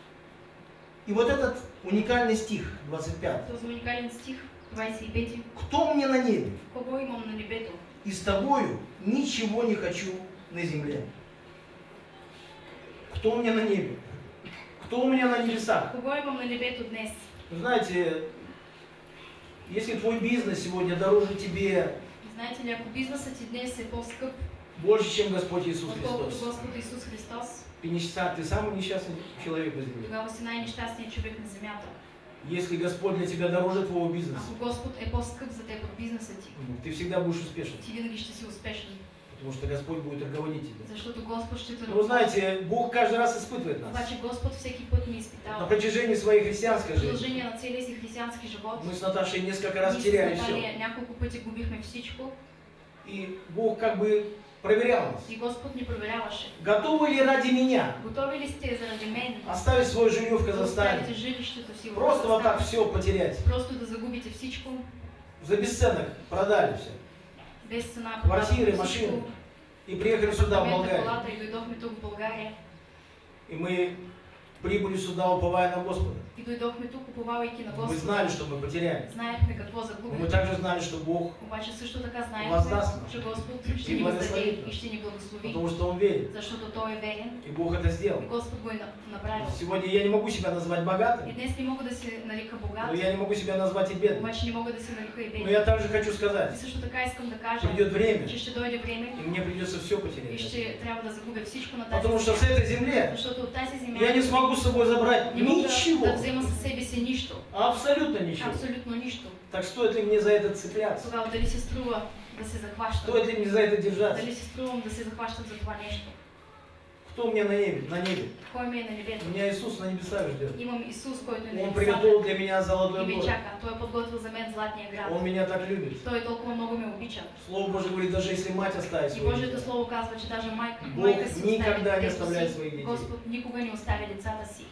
A: И вот этот уникальный стих, 25.
B: Този уникален стих, 25.
A: Кто мне на небе?
B: Кого имам на небето?
A: И с тобою ничего не хочу на земле. Кто у меня на небе? Кто у меня на небесах?
B: Кого имам на небето днес?
A: Вы знаете, Если твой бизнес сегодня дороже тебе
B: Знаете ли, ако бизнесът ти днес е по-скъп,
A: больше, чем Господь Иисус
B: отколкото
A: Христос,
B: Господ Исус Христос,
A: ты самый несчастный человек на земле.
B: тогава си най-нещастният човек на земята.
A: Если Господь для тебя дороже твоего бизнеса,
B: Ако Господ е по-скъп за теб от бизнеса ти,
A: ты всегда будешь успешен,
B: ти винаги ще си успешен.
A: потому что Господь будет руководить тебя.
B: Защото Господ ще те
A: Но вы знаете, Бог каждый раз испытывает нас.
B: Обаче Господ всеки път ни
A: На
B: изпитава.
A: протяжении своей христианской
B: В
A: жизни
B: продължение на целия си християнски живот,
A: мы с Наташей несколько раз
B: ние с
A: теряли все.
B: Наталия няколко пъти губихме всичко
A: И Бог как бы проверял нас.
B: и Господ ни проверяваше.
A: Готовы ли ради меня
B: Готови ли сте заради мен
A: оставить свое жилье в
B: да оставите
A: Казахстане?
B: жилището си в
A: Просто вот так
B: Казахстан?
A: все потерять.
B: Просто да загубите всичко,
A: За бесценок продали все.
B: без цена,
A: Квартиры,
B: продадохме
A: машины.
B: всичко,
A: И приехали сюда, в
B: апартамента,
A: Болгарию.
B: колата и дойдохме тук в България.
A: И мы прибыли сюда, уповая на Господа.
B: И дойдохме тук, уповавайки на
A: Мы
B: Господа.
A: знали, что мы потеряли.
B: Знаехме какво
A: Но мы
B: загубихме.
A: также знали, что Бог,
B: Обаче също така
A: Въздаст
B: знаехме,
A: нам.
B: че Господ
A: И
B: ще ни
A: благослови
B: въздаде
A: нас.
B: и ще ни благослови,
A: потому что Он верит.
B: защото Той е верен
A: И Бог это сделал.
B: и Господ го е направил.
A: Сегодня я не могу себя назвать
B: И
A: богатым,
B: днес не мога да се нарека богат,
A: но я не могу себя назвать и бедным.
B: обаче не мога да се нарека и
A: Но
B: беден.
A: я также хочу
B: И
A: сказать,
B: също така искам да кажа,
A: придет время,
B: че ще дойде време
A: и мне придется все
B: и
A: потерять.
B: ще трябва да загубя всичко на тази
A: Потому что с
B: земя.
A: этой земле
B: Защото от тази земя
A: я не смогу с собой забрать
B: не мога
A: ничего.
B: да взема със себе си нищо.
A: Абсолютно ничего.
B: Абсолютно нищо.
A: Так стоит ли мне за это цепляться?
B: Тогава дали се струва да се захващам?
A: Стоит ли мне за это держаться?
B: Дали се струвам да се захващам за това нещо?
A: Кто у меня на небе?
B: Кой ми е на небето?
A: У меня Иисус на небесах ждет.
B: Имам Исус, който е на
A: Он
B: небесата
A: приготовил для меня
B: и
A: золотой
B: ме
A: город.
B: чака. Той е подготвил за мен златния град.
A: Он меня так любит.
B: Той толкова много ме обича.
A: Слово Божие говорит, даже если мать оставит
B: И
A: своих
B: Божието
A: детей,
B: Слово казва, че даже
A: Бог
B: майка си
A: никогда
B: остави
A: не
B: детето
A: оставляет
B: си.
A: своих детей.
B: Господ никога не оставя децата си.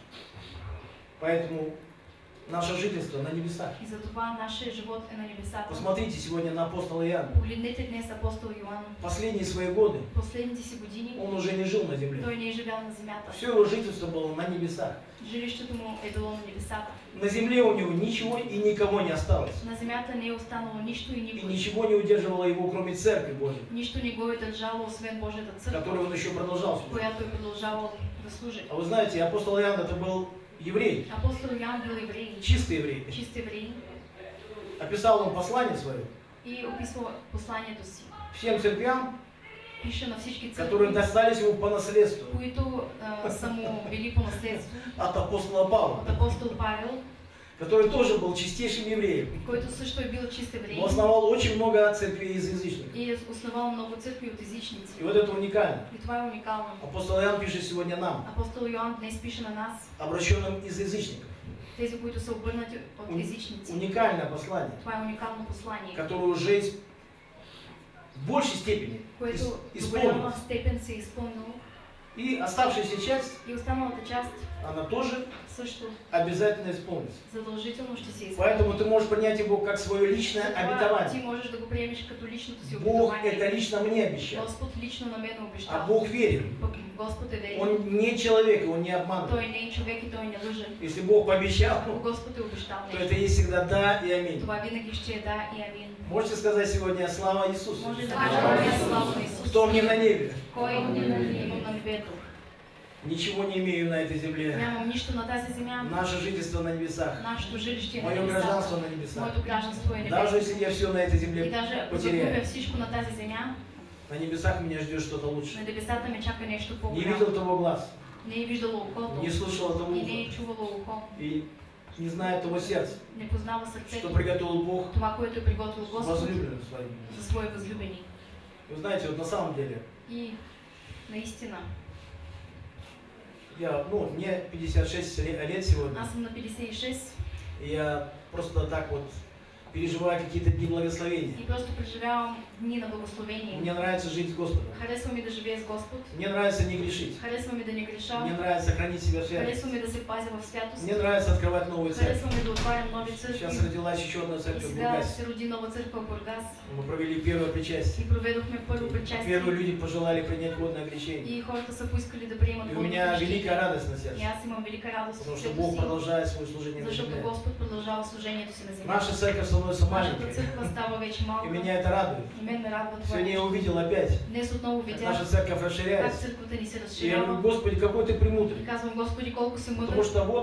A: Поэтому наше жительство на небесах.
B: И затова нашия живот е на небесата.
A: Посмотрите сегодня на апостола Иоанна.
B: Погледнете днес апостол Йоан.
A: Последние свои годы
B: Последните си години
A: он уже не жил на земле.
B: той не е живял на земята.
A: Все его жительство было на небесах.
B: Жилището му е било на небесата.
A: На земле у него ничего и никого не осталось.
B: На земята не е останало нищо и
A: И
B: никой.
A: ничего не удерживало его, кроме Церкви Божьей,
B: Нищо не го е държало, освен Божията църква,
A: которой он еще продолжал служить.
B: която е продължавал да служи.
A: А вы знаете, апостол Иоанн это был еврей,
B: Апостол Йоан бил еврей,
A: чистый еврей.
B: чист еврей,
A: Описал он послание свое
B: и описва посланието си.
A: всем церквям,
B: Пише на всички
A: которые
B: църкви,
A: достались ему по наследству
B: които са му били по наследство.
A: от апостола Павла,
B: От апостол Павел,
A: который тоже был чистейшим евреем.
B: който също е бил чист еврей
A: Он основал очень много церквей из язычников.
B: и е основал много църкви от езичници.
A: И вот это уникально.
B: И това е уникално.
A: Апостол Иоанн пишет сегодня нам,
B: Апостол Йоан днес пише на нас,
A: обращенным из язычников.
B: тези, които са обърнати от езичници.
A: Уникальное послание,
B: Това е уникално послание,
A: которое уже в большей степени
B: което до
A: исполнилось.
B: голяма степен се е изпълнило.
A: И оставшаяся часть,
B: И останалата част
A: она тоже
B: също
A: обязательно исполнится.
B: задължително ще се изпълни.
A: Поэтому ты можешь принять его как свое личное
B: Затова ти
A: обетование.
B: можеш да го приемеш като личното си
A: Бог
B: обетование.
A: это лично мне обещал.
B: Господ лично на мен
A: А
B: обещал.
A: Бог верен.
B: Пък Господ е верен.
A: Он не человек, он не обманывает.
B: Той не е човек и той не лъже.
A: Если Бог пообещал,
B: Ако Господ е обещал
A: то
B: нещо,
A: это есть всегда да и аминь.
B: това винаги ще е да и амин.
A: Можете сказать сегодня слава Иисусу?
B: Може да кажем слава на Исус.
A: Кто мне на небе?
B: Кой имам на небето?
A: Ничего не имею на этой земле.
B: Нямам нищо на тази земя.
A: Наше жительство на небесах.
B: Нашето жилище е на
A: Мое
B: небесата.
A: гражданство на небесах.
B: Моето гражданство е
A: Даже
B: небесно.
A: если я все на этой
B: И
A: земле
B: даже ако
A: потеряю,
B: загубя всичко на тази земя,
A: на небесах меня ждет что-то лучше.
B: на небесата ме чака нещо
A: Не
B: по-голямо.
A: видел того глаз,
B: Не е виждало окото
A: не слышал того
B: и не
A: уха,
B: е чувало ухо.
A: и не знает того сердца,
B: Не познава сърцето.
A: что приготовил Бог
B: Това, което е приготвил Господ
A: возлюбленным своим.
B: за свои възлюбени.
A: Вы знаете, вот на самом деле,
B: И наистина,
A: мне 56 лет сегодня,
B: аз съм на 56
A: и я просто так вот переживаю какие-то дни благословения.
B: и просто преживявам дни на благословение.
A: Мне нравится жить с Господом.
B: Харесва ми да живея с Господ,
A: Мне нравится не грешить.
B: харесва ми да не греша,
A: Мне нравится хранить себя в святости.
B: харесва ми да се пазя в святост,
A: Мне нравится открывать новые церкви.
B: харесва ми да отварям нови
A: Сейчас
B: църкви.
A: родилась еще одна
B: И
A: церковь в
B: сега
A: Бургасе.
B: се роди нова църква в Бургас
A: Мы провели первое причастие.
B: и проведохме първо
A: Первые
B: причастие
A: люди пожелали принять водное крещение.
B: и хората са поискали да приемат
A: И у
B: водно
A: меня
B: кръщение.
A: великая радость на
B: И
A: сердце,
B: аз имам велика радост
A: потому
B: в
A: что
B: сърцето
A: Бог
B: си,
A: продолжает свое служение на
B: защото
A: земле.
B: Господ продължава служението си на земята.
A: Наша церковь становится
B: Нашата
A: маленькой,
B: църква става вече
A: и
B: малка
A: меня это радует.
B: и мен ме радва това.
A: Сегодня я увидел опять,
B: Днес отново
A: как
B: видях
A: наша церковь
B: как
A: расширяется.
B: църквата ни се
A: И я говорю,
B: разширява.
A: Господи, какой ты
B: И
A: премудрый.
B: казвам, Господи, колко си мъдър,
A: Потому что вот напротив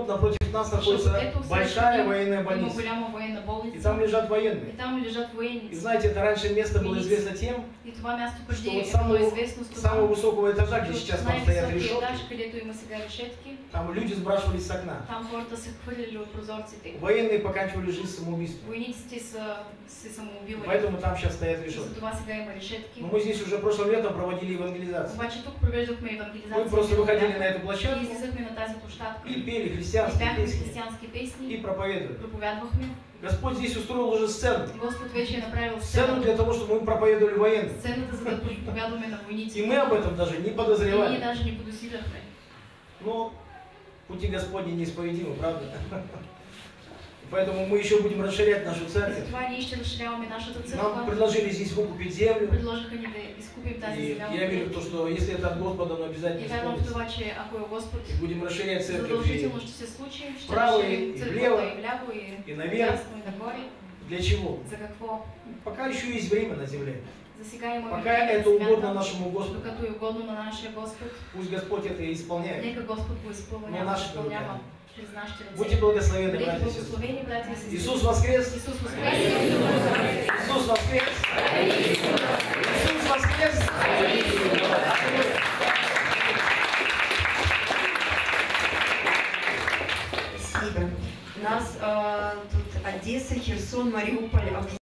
A: у нас
B: Пошел в
A: находится
B: эту
A: большая
B: усадьбу,
A: военная
B: и мы
A: больница.
B: голяма военна
A: И
B: болница.
A: там лежат
B: И
A: военные.
B: там лежат
A: И
B: военници.
A: знаете, это раньше место было известно тем,
B: И това място
A: что
B: преди
A: вот
B: е
A: самого,
B: било известно с
A: самого
B: това,
A: высокого этажа, где
B: че
A: сейчас
B: от
A: там стоят
B: най-високия етаж,
A: решетки,
B: където има сега решетки,
A: там люди сбрасывались с окна.
B: там хората са хвърляли от прозорците.
A: Военные поканчивали жизнь самоубийством.
B: Войниците са се самоубивали.
A: Поэтому там сейчас стоят
B: И
A: решетки.
B: затова сега има решетки.
A: Но мы здесь уже прошлым летом проводили евангелизацию.
B: Обаче тук провеждахме
A: Мы
B: евангелизация.
A: просто выходили на эту
B: И
A: площадку
B: излизахме на тази площадка.
A: и пели
B: И
A: христианские
B: пяхме
A: песни
B: християнски песни.
A: и проповедовали.
B: Проповядвахме.
A: Господь здесь устроил уже сцену.
B: Господ вече е направил
A: Сцену
B: сцената.
A: для того, чтобы мы проповедовали военным.
B: Сцената, за да проповядваме на войниците.
A: И мы об этом даже не
B: И ние
A: подозревали.
B: даже не подозирахме.
A: Но пути Господни неисповедимы, правда? Поэтому мы еще будем расширять нашу церковь.
B: Затова ние ще разширяваме нашата
A: Нам
B: църква.
A: предложили здесь выкупить землю.
B: Предложиха ни да изкупим тази
A: И
B: земя.
A: я верю в то, что если это от Господа, он
B: И
A: обязательно
B: вярвам в
A: исполнится.
B: това, че ако е Господ,
A: И будем расширять церковь
B: задължително ще се случи. Ще
A: вправо
B: разширим
A: и
B: църквата
A: влево,
B: и вляво,
A: и
B: и
A: наверх.
B: вдясно, и нагоре.
A: Для чего?
B: За какво?
A: Пока еще есть время на земле.
B: За сега имаме
A: Пока
B: време
A: это
B: на
A: угодно
B: земята,
A: нашему Господу.
B: докато е угодно на нашия Господ.
A: Пусть Господь это и исполняет.
B: Нека Господ го
A: Но
B: изпълнява,
A: наши
B: изпълнява
A: ръка.
B: чрез нашите ръце.
A: Будьте благословенны,
B: Бъдете
A: братья и сестры.
B: благословени, братя и сестри.
A: Иисус воскрес!
B: Исус воскрес!
A: Иисус воскрес! Иисус воскрес!
D: Спасибо. У нас тут Одесса, Херсон, Мариуполь,